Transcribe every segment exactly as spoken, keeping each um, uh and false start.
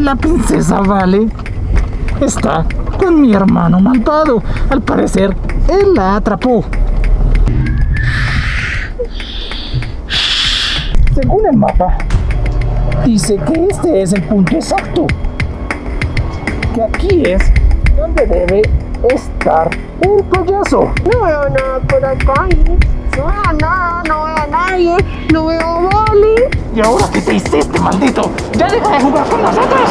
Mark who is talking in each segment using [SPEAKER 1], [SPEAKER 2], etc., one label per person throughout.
[SPEAKER 1] La princesa Vale está con mi hermano malvado. Al parecer, él la atrapó. Según el mapa, dice que este es el punto exacto. Que aquí es donde debe estar el payaso.
[SPEAKER 2] No veo nada por acá. No veo nada, no veo a nadie. No veo a Vale.
[SPEAKER 1] ¿Y ahora qué te hiciste, maldito? ¡Ya deja de jugar con nosotros!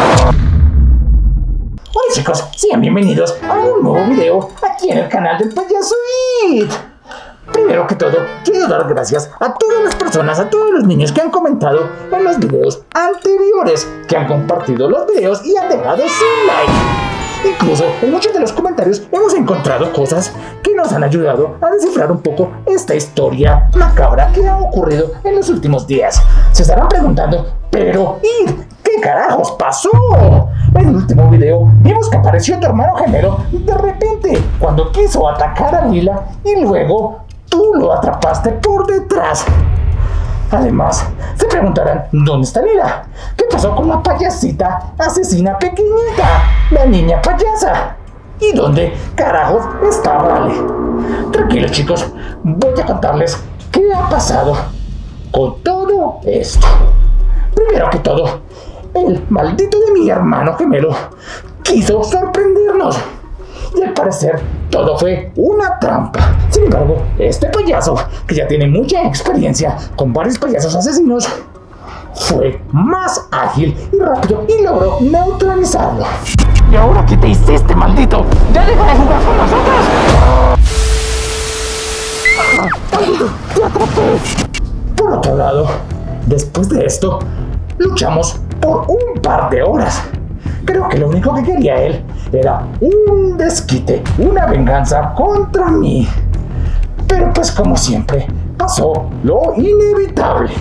[SPEAKER 1] Hola chicos, sean bienvenidos a un nuevo video aquí en el canal del Payaso It. Primero que todo, quiero dar gracias a todas las personas, a todos los niños que han comentado en los videos anteriores, que han compartido los videos y han dejado su like. Incluso en muchos de los comentarios hemos encontrado cosas que nos han ayudado a descifrar un poco esta historia macabra que ha ocurrido en los últimos días. Se estarán preguntando, pero ¿y qué carajos pasó? En el último video vimos que apareció tu hermano gemelo de repente cuando quiso atacar a Lila y luego tú lo atrapaste por detrás. Además, se preguntarán, ¿dónde está Lila? ¿Qué pasó con la payasita asesina pequeñita? La niña payasa. ¿Y dónde carajos está Vale? Tranquilos chicos, voy a contarles qué ha pasado con todo esto. Primero que todo, el maldito de mi hermano gemelo quiso sorprendernos. Y al parecer todo fue una trampa. Sin embargo, este payaso, que ya tiene mucha experiencia con varios payasos asesinos, fue más ágil y rápido y logró neutralizarlo. ¿Y ahora qué te hiciste, maldito? ¡Ya deja de jugar con nosotros! ¡Maldito! ¡Te atrapé! Por otro lado, después de esto, luchamos por un par de horas. Creo que lo único que quería él era un desquite, una venganza contra mí. Pero pues como siempre, pasó lo inevitable.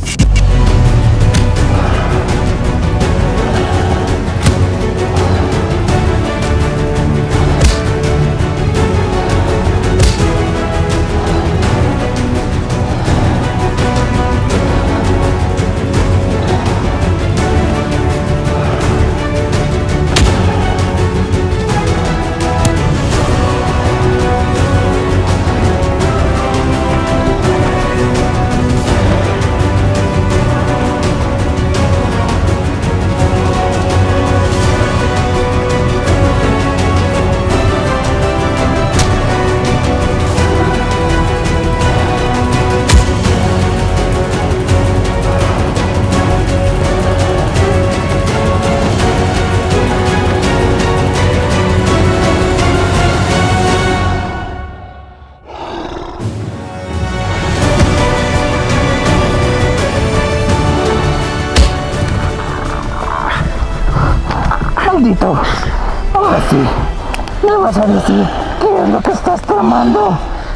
[SPEAKER 1] Maldito, ahora sí, me vas a decir qué es lo que estás tramando.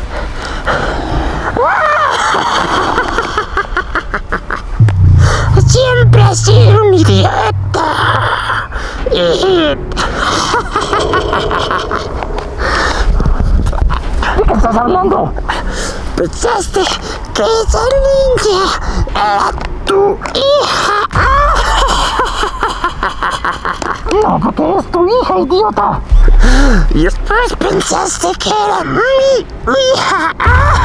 [SPEAKER 2] Siempre has sido un idiota.
[SPEAKER 1] ¿De qué estás hablando?
[SPEAKER 2] Pensaste que esa niña era tu hija.
[SPEAKER 1] No, porque es tu hija, idiota.
[SPEAKER 2] Y después pensaste que era mi hija.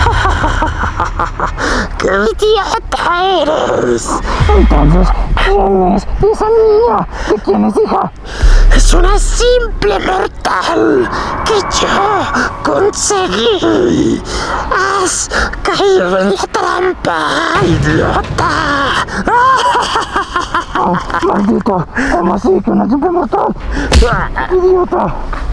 [SPEAKER 2] ¡Qué idiota eres!
[SPEAKER 1] Entonces, ¿quién es esa niña? ¿De quién es hija?
[SPEAKER 2] Es una simple mortal que yo conseguí. Has caído en la trampa, idiota.
[SPEAKER 1] Oh, maldito, ¿cómo así que una simple mortal? Idiota.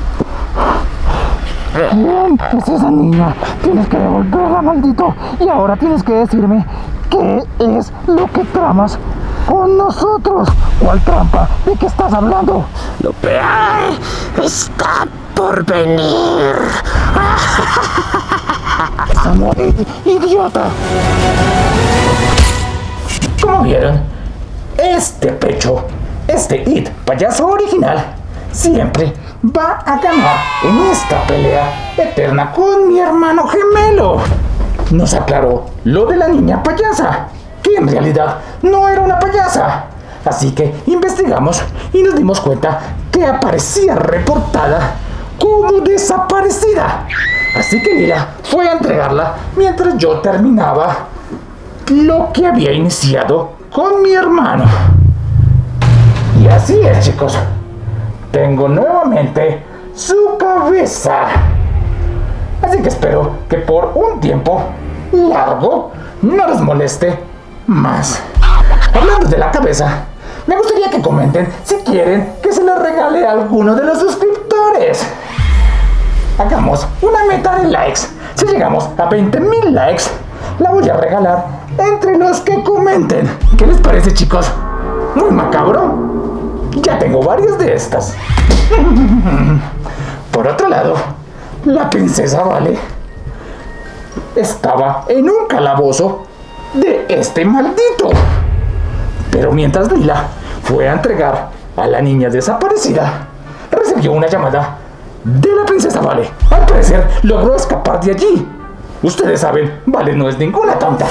[SPEAKER 1] ¿Quién es esa niña? Tienes que devolverla, maldito. Y ahora tienes que decirme qué es lo que tramas con nosotros. ¿Cuál trampa? ¿De qué estás hablando?
[SPEAKER 2] Lo peor está por venir.
[SPEAKER 1] ¡Vas a morir, idiota! Como vieron, este pecho, este It payaso original, siempre va a ganar en esta pelea eterna con mi hermano gemelo. Nos aclaró lo de la niña payasa, que en realidad no era una payasa, Así que investigamos y nos dimos cuenta que aparecía reportada como desaparecida. Así que Lila fue a entregarla mientras yo terminaba lo que había iniciado con mi hermano. Y así es, chicos. Tengo nuevamente su cabeza. Así que espero que por un tiempo largo no les moleste más. Hablando de la cabeza, me gustaría que comenten si quieren que se les regale a alguno de los suscriptores. Hagamos una meta de likes. Si llegamos a veinte mil likes, la voy a regalar entre los que comenten. ¿Qué les parece, chicos? ¿Muy macabro? Ya tengo varias de estas. Por otro lado, la princesa Vale estaba en un calabozo de este maldito. Pero mientras Lila fue a entregar a la niña desaparecida, recibió una llamada de la princesa Vale. Al parecer logró escapar de allí. Ustedes saben, Vale no es ninguna tonta.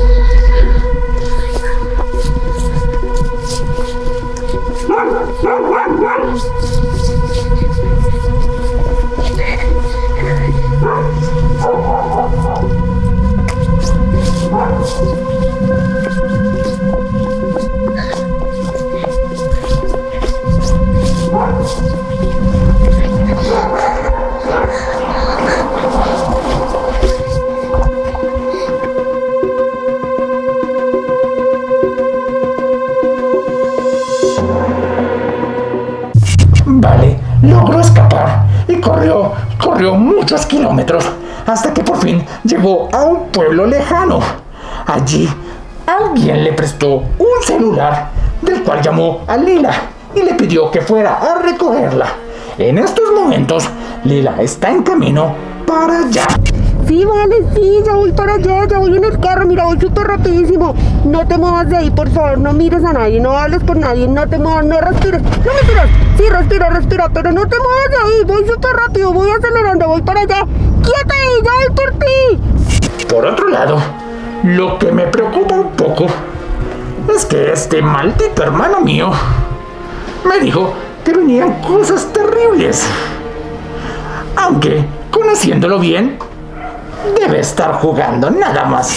[SPEAKER 1] Vale logró escapar y corrió, corrió muchos kilómetros hasta que por fin llegó a un pueblo lejano. Allí alguien le prestó un celular del cual llamó a Lila y le pidió que fuera a recogerla. En estos momentos Lila está en camino para allá.
[SPEAKER 2] Sí, Vale, sí, ya voy para allá, ya voy en el carro, mira, voy súper rapidísimo. No te muevas de ahí, por favor, no mires a nadie, no hables con nadie, no te muevas, no respires. No me tiras, sí, respira, respira, pero no te muevas de ahí, voy súper rápido, voy acelerando, voy para allá. ¡Quieta ahí, ya voy por ti!
[SPEAKER 1] Por otro lado, lo que me preocupa un poco es que este maldito hermano mío me dijo que venían cosas terribles. Aunque, conociéndolo bien, debe estar jugando nada más.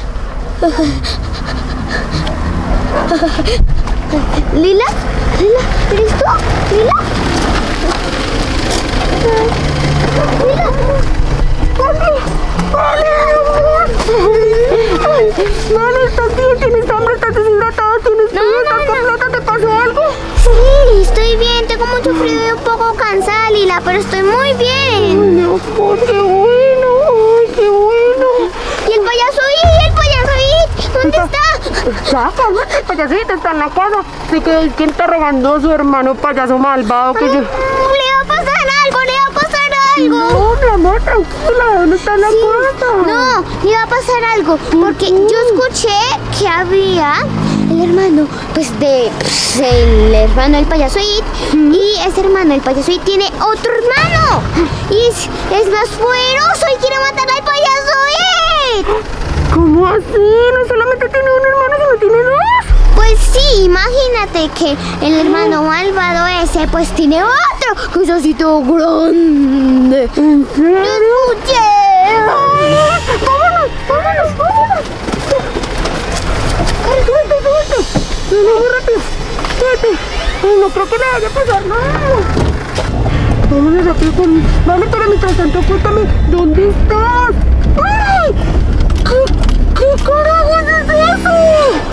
[SPEAKER 3] ¿Lila? ¿Lila? ¿Eres tú? ¿Lila? ¿Lila?
[SPEAKER 2] ¡Vale! ¡Vale, amor! Vale, ¿estás bien? ¿Tienes hambre? ¿Estás deshidratado? ¿Tienes frío?
[SPEAKER 3] No,
[SPEAKER 2] ¿Estás
[SPEAKER 3] no, no.
[SPEAKER 2] completa? ¿Te pasó algo?
[SPEAKER 3] Sí, estoy bien, tengo mucho frío y un poco cansada, Lila, pero estoy muy bien.
[SPEAKER 2] Ay, mi amor, qué bueno, ay, qué bueno.
[SPEAKER 3] ¿Y el payaso ahí? ¿El payaso ahí? ¿Dónde está?
[SPEAKER 2] Ya, cálmate, el payasito está en la casa. Se quedó el que interrogando a su hermano payaso malvado que yo...
[SPEAKER 3] Le va a pasar algo, le va a pasar algo.
[SPEAKER 2] No, mi amor, tranquila, ¿dónde está la
[SPEAKER 3] Sí,
[SPEAKER 2] casa?
[SPEAKER 3] no, le va a pasar algo, porque yo escuché que había el hermano, pues de, pues, el hermano del payaso It, y ese hermano del payaso It tiene otro hermano, y es, es más poderoso y quiere matar al payaso It.
[SPEAKER 2] ¿Cómo así? ¿No solamente tiene un hermano, sino tiene dos?
[SPEAKER 3] Pues sí, imagínate que el hermano malvado ese pues tiene otro, que es así todo grande.
[SPEAKER 2] ¿En serio?
[SPEAKER 3] ¡Lo escuché!
[SPEAKER 2] ¡Ay! ¡Vámonos! ¡Vámonos! ¡Vámonos! ¡Ay, suelte, suelte! ¡No, no, muy rápido! ¡Suelte! ¡Ay, no creo que le vaya a pasar nada! Vámonos rápido con... Vale, pero mientras tanto, cuéntame, ¿dónde estás? ¡Ay! ¿Qué, qué carajos es eso?